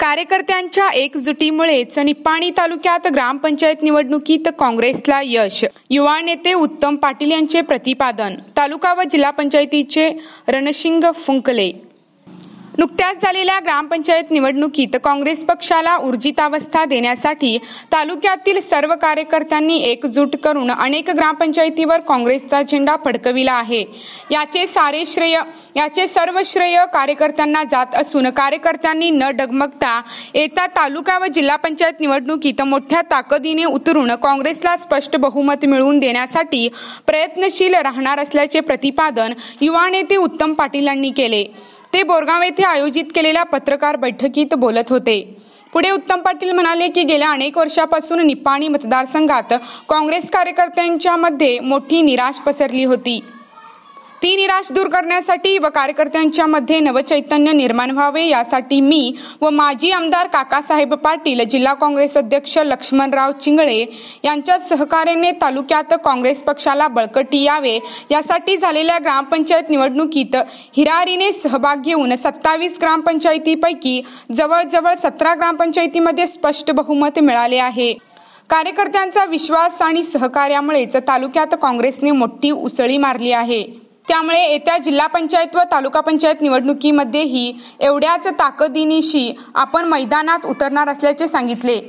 कार्यकर्त्यांच्या एकजुटीमुळेच निपाणी तालुक्यात ग्रामपंचायत निवडणुकीत काँग्रेसला यश. युवा नेते उत्तम पाटील यांचे प्रतिपादन. तालुका व जिल्हा पंचायतीचे रणशिंग फुंकले. नुकत्याच झालेल्या ग्रामपंचायत निवडणुकीत काँग्रेस पक्षाला ऊर्जितावस्था देण्यासाठी तालुक्यातील सर्व कार्यकर्त्यांनी एकजूट करून अनेक ग्रामपंचायतीवर काँग्रेसचा झेंडा फडकविला आहे. याचे सर्व श्रेय कार्यकर्त्यांना जात असून कार्यकर्त्यांनी न डगमगता येत्या तालुका व जिल्हा पंचायत निवडणुकीत मोठ्या ताकदीने उतरून काँग्रेसला स्पष्ट बहुमत मिळवून देण्यासाठी प्रयत्नशील राहणार असल्याचे प्रतिपादन युवा नेते उत्तम पाटील यांनी केले. ते बोरगाव येथे आयोजित केलेल्या पत्रकार बैठकीत बोलत होते. पुढे उत्तम पाटील म्हणाले की गेल्या अनेक वर्षापासून निपाणी मतदारसंघात काँग्रेस कार्यकर्त्यांच्या मध्ये मोठी निराश पसरली होती. ती निराश दूर करण्यासाठी व कार्यकर्त्यांच्या मध्ये नवचैतन्य निर्माण व्हावे यासाठी मी व माजी आमदार काकासाहेब पाटील, जिल्हा काँग्रेस अध्यक्ष लक्ष्मणराव चिंगळे यांच्या सहकार्याने तालुक्यात काँग्रेस पक्षाला बळकटी यावे यासाठी झालेल्या ग्रामपंचायत निवडणुकीत हिरारीने सहभाग घेऊन 27 ग्रामपंचायतीपैकी जवळजवळ 17 ग्रामपंचायतीमध्ये स्पष्ट बहुमत मिळाले आहे. कार्यकर्त्यांचा विश्वास आणि सहकार्यामुळेच तालुक्यात काँग्रेसने मोठी उसळी मारली आहे. त्यामुळे येत्या जिल्हा पंचायत व तालुका पंचायत निवडणुकीमध्येही एवढ्याच ताकदीनिशी आपण मैदानात उतरणार असल्याचे सांगितले.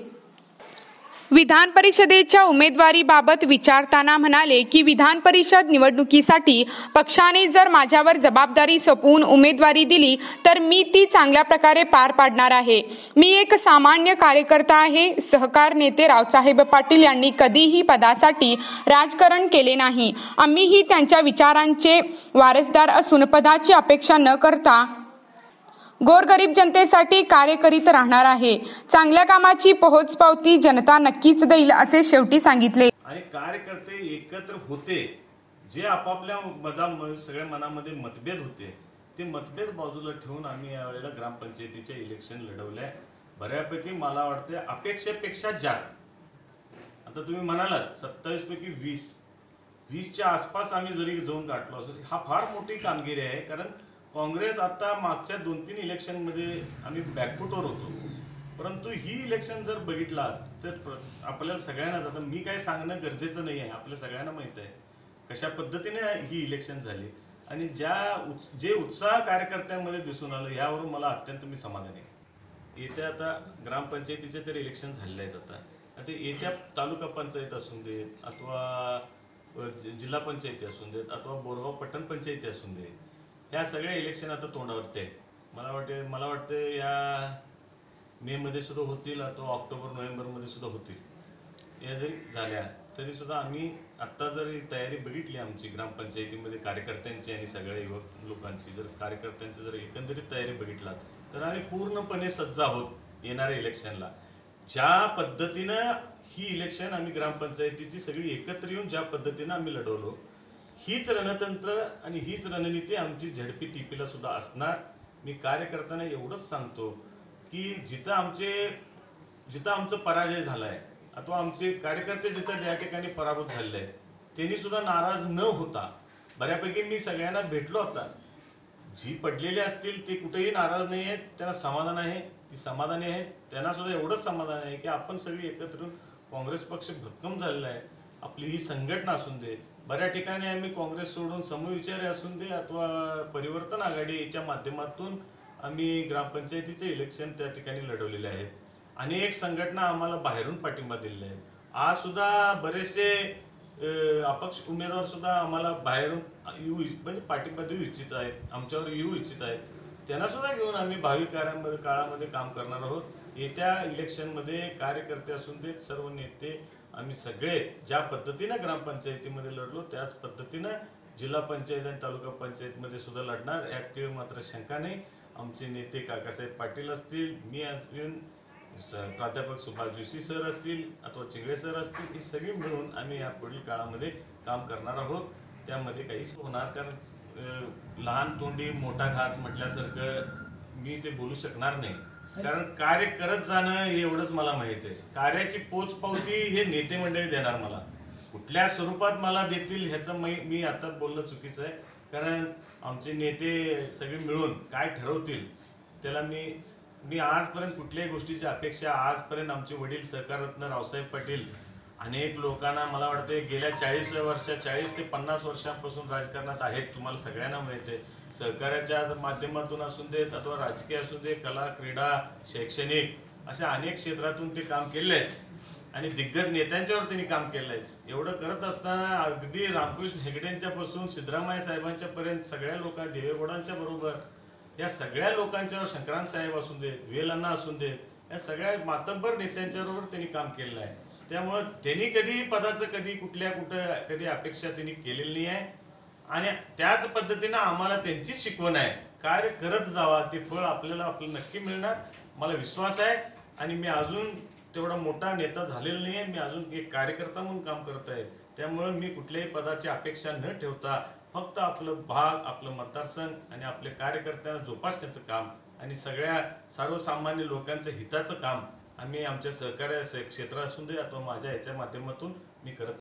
विधान परिषदेच्या उमेदवारीबाबत विचारताना म्हणाले की विधान परिषद निवडणुकीसाठी पक्षाने जर माझ्यावर जबाबदारी सोपवून उमेदवारी दिली तर मी ती चांगल्या प्रकारे पार पाडणार आहे. मी एक सामान्य कार्यकर्ता आहे. सहकार नेते रावसाहेब पाटील यांनी कधीही पदासाठी राजकारण केले नाही. आम्हीही त्यांच्या विचारांचे वारसदार असून पदाची अपेक्षा न करता गोरगरीब जनतेसाठी कार्य करीत राहणार आहे. चांगल्या कामाची पोहोचपावती जनता नक्कीच देईल असे शेवटी सांगितले. आणि कार्यकर्ते एकत्र होते, जे आपापल्या सगळ्या मनामध्ये मतभेद होते ते मतभेद बाजूला ठेवून आम्ही यावेळेला ग्रामपंचायतीचे इलेक्शन लढवले. बऱ्यापैकी मला वाटते अपेक्षेपेक्षा जास्त. आता तुम्ही म्हणालात 27 पैकी 20च्या आसपास आम्ही जरी जाऊन गाठलो असो, हा फार मोठी कामगिरी आहे. कारण काँग्रेस आता मागच्या 2-3 इलेक्शनमध्ये आम्ही बॅकफुटवर होतो. परंतु ही इलेक्शन जर बघितला तर आपल्याला सगळ्यांनाच, आता मी काय सांगणं गरजेचं नाही आहे, आपल्या सगळ्यांना माहीत आहे कशा पद्धतीने ही इलेक्शन झाली आणि जे उत्साह कार्यकर्त्यांमध्ये दिसून आलं यावरून मला अत्यंत मी समाधानी आहे. येत्या आता ग्रामपंचायतीचे तर इलेक्शन झालेले आहेत. आता येत्या तालुका पंचायत असून देत अथवा जिल्हा पंचायती असून देत अथवा बोरगाव पट्टण पंचायती असून देत, या सगळ्या इलेक्शन आता तोंडावरती आहे. मला वाटते या मे मध्ये सुद्धा होतील अथवा ऑक्टोबर-नोव्हेंबरमध्ये सुद्धा होतील. या जरी झाल्या तरी सुद्धा आम्ही आत्ता जरी तयारी बघितली आमची ग्रामपंचायतीमध्ये कार्यकर्त्यांची आणि सगळ्या युवक लोकांची, जर कार्यकर्त्यांची जर एकंदरीत तयारी बघितलात तर आम्ही पूर्णपणे सज्ज आहोत येणाऱ्या इलेक्शनला. ज्या पद्धतीनं ही इलेक्शन आम्ही ग्रामपंचायतीची सगळी एकत्र येऊन ज्या पद्धतीनं आम्ही लढवलो, हीच रणतंत्र आणि हीच रणनीती आमची झडपी टीपीला सुद्धा असणार. मी कार्यकर्त्यांना एवढंच सांगतो की जिथं आमचा पराजय झालाय अथवा आमचे कार्यकर्ते जिथं ज्या ठिकाणी पराभूत झालेले आहेत त्यांनी सुद्धा नाराज न होता, बऱ्यापैकी मी सगळ्यांना भेटलो आता, जी पडलेले असतील ते कुठेही नाराज नाही आहेत, त्यांना समाधान आहे, ती समाधानी आहेत. त्यांना सुद्धा एवढंच समाधान आहे की आपण सगळी एकत्र काँग्रेस पक्ष भक्कम झालेला आहे. आपली ही संघटना असून दे, बऱ्याच ठिकाणी आम्ही काँग्रेस सोडून समविचारी असून दे अथवा परिवर्तन आघाडीच्या माध्यमातून आम्ही ग्रामपंचायतीचे इलेक्शन त्या ठिकाणी लढवलेले आहेत. अनेक संघटना आम्हाला बाहेरून पाठिंबा दिलेला आहे. आज सुद्धा बरेचसे अपक्ष उमेदवार सुद्धा आम्हाला बाहेरून म्हणजे पाठिंबा देऊ इच्छित आहेत, आमच्यावर येऊ इच्छित आहेत. त्यांना सुद्धा घेऊन आम्ही भावी काळामध्ये काम करणार आहोत. येत्या इलेक्शनमध्ये कार्यकर्ते असून देत, सर्व नेते आम्ही सगळे ज्या पद्धतीनं ग्रामपंचायतीमध्ये लढलो त्याच पद्धतीनं जिल्हा पंचायत आणि तालुका पंचायतमध्ये सुद्धा लढणार, यात मात्र शंका नाही. आमचे नेते काकासाहेब पाटील असतील, मी असेल, प्राध्यापक सुभाष जोशी सर असतील अथवा चिंगळे सर असतील, ही सगळी मिळून आम्ही या पुढील काळामध्ये काम करणार आहोत. त्यामध्ये काहीच होणार, कारण लहान तोंडी मोठा घास म्हटल्यासारखं मी ते बोलू शकणार नाही. कारण कार्य करत जाणं हे एवढंच मला माहित आहे. कार्याची पोचपावती हे नेते मंडळी देणार. मला कुठल्या स्वरूपात मला देतील ह्याचं मी आता बोलणं चुकीचं आहे. कारण आमचे नेते सगळे मिळून काय ठरवतील त्याला मी मी आजपर्यंत कुठल्याही गोष्टीची अपेक्षा, आजपर्यंत आमचे वडील सहकाररत्न रावसाहेब पाटील अनेक लोकांना, मला वाटते गेल्या 40 ते 50 वर्षांपासून राजकारणात आहेत. तुम्हाला सगळ्यांना माहित आहे, सहकार्याच्या माध्यमातून असू देत अथवा राजकीय असू दे, कला, क्रीडा, शैक्षणिक अशा अनेक क्षेत्रातून ते काम केले आहेत आणि दिग्गज नेत्यांच्यावर त्यांनी काम केलं आहे. एवढं करत असताना अगदी रामकृष्ण हेगडेंच्या पासून सिद्धरामय्या साहेबांच्या पर्यंत सगळ्या लोकांना, देवेगौडांच्या बरोबर या सगळ्या लोकांच्यावर, संक्रांत साहेब असू दे, वेलअण्णा असू दे, या सगळ्या मातब्बर नेत्यांच्याबरोबर त्यांनी काम केलेलं आहे. त्यामुळं त्यांनी कधी पदाचं कधी अपेक्षा त्यांनी केलेली नाही आहे आणि त्याच पद्धतीनं आम्हाला त्यांचीच शिकवण आहे, कार्य करत जावा, ते फळ आपल्याला नक्की मिळणार, मला विश्वास आहे. आणि मी अजून तेवढा मोठा नेता झालेला नाही आहे, मी अजून एक कार्यकर्ता म्हणून काम करत आहे. त्यामुळं मी कुठल्याही पदाची अपेक्षा न ठेवता फक्त आपलं भाग, आपलं मतदारसंघ आणि आपल्या कार्यकर्त्यांना जोपासण्याचं काम आणि सगळ्या सर्वसामान्य लोकांच्या हिताचं काम आम्ही आमच्या सहकार्य क्षेत्र असून दे अथवा माझ्या याच्या माध्यमातून मी करत